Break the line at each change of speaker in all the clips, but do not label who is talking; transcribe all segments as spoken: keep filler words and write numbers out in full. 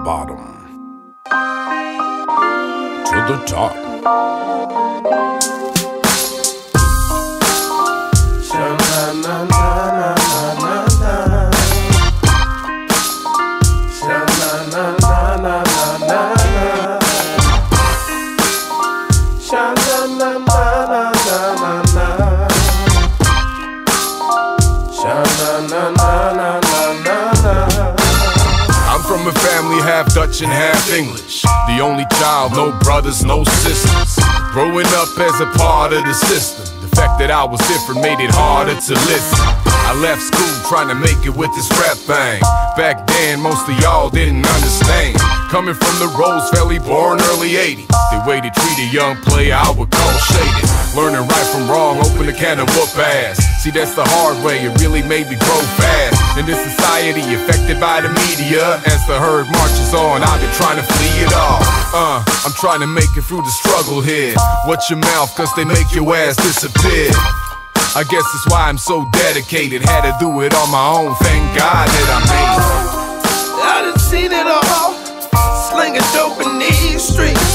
bottom to the top. I'm from a family half Dutch and half English. The only child, no brothers, no sisters. Growing up as a part of the system, the fact that I was different made it harder to listen. I left school trying to make it with this rap thing. Back then, most of y'all didn't understand. Coming from the Rose Valley, born early eighties, the way they treat a young player, I would call shaded. Learning right from wrong, open a can of whoop ass. See, that's the hard way, it really made me grow fast. In this society, affected by the media, as the herd marches on, I've been trying to flee it all. Uh, I'm trying to make it through the struggle here. Watch your mouth, cause they make your ass disappear. I guess that's why I'm so dedicated. Had to do it on my own, thank God that I made it.
I done seen it all, slinging dope in these streets.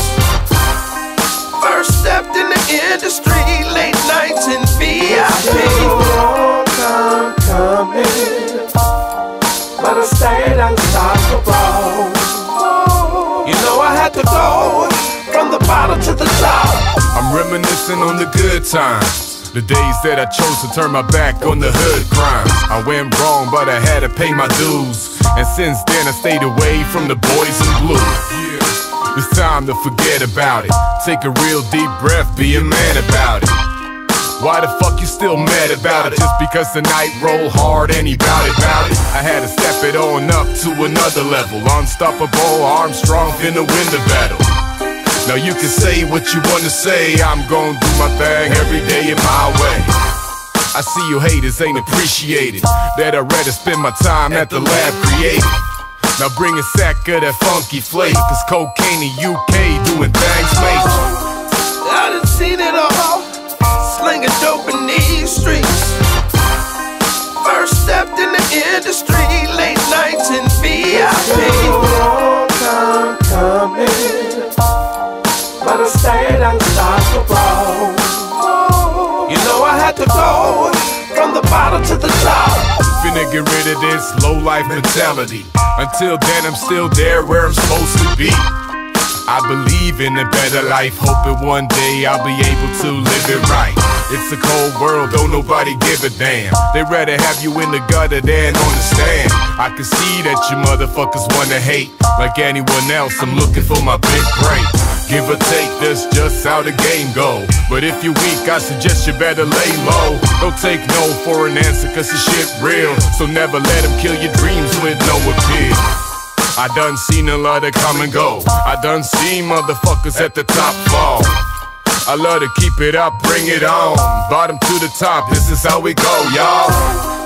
First stepped in the industry, late nights in V I P. Long time coming, but I stayed unstoppable. You know I had to go from the bottom to the top.
I'm reminiscing on the good times, the days that I chose to turn my back on the hood crimes. I went wrong, but I had to pay my dues, and since then I stayed away from the boys in blue. It's time to forget about it. Take a real deep breath, be a man about it. Why the fuck you still mad about it? Just because the night rolled hard and he bout it, bout it. I had to step it on up to another level. Unstoppable, Armstrong finna win the battle. Now you can say what you wanna say, I'm gon' do my thing every day in my way. I see you haters ain't appreciated, that I'd rather spend my time at the lab creating. Now bring a sack of that funky flavor, cause cocaine in U K doing things major.
I done seen it all, slinging dope in these streets. First stepped in the industry, late nights in V I P. Long time coming, but I stayed unstoppable. You know I had to go from the bottom to the top.
Finna get rid of this low-life mentality. Until then I'm still there where I'm supposed to be. I believe in a better life, hoping one day I'll be able to live it right. It's a cold world, don't nobody give a damn. They rather have you in the gutter than on the stand. I can see that you motherfuckers wanna hate. Like anyone else, I'm looking for my big break. Give or take, that's just how the game go. But if you're weak, I suggest you better lay low. Don't take no for an answer, cause the shit real. So never let them kill your dreams with no appeal. I done seen a lot of come and go. I done seen motherfuckers at the top fall. I love to keep it up, bring it on. Bottom to the top, this is how we go, y'all.